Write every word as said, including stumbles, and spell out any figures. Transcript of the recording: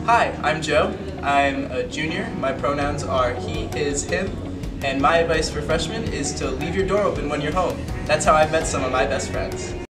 Hi, I'm Joe. I'm a junior. My pronouns are he, his, him, and my advice for freshmen is to leave your door open when you're home. That's how I've met some of my best friends.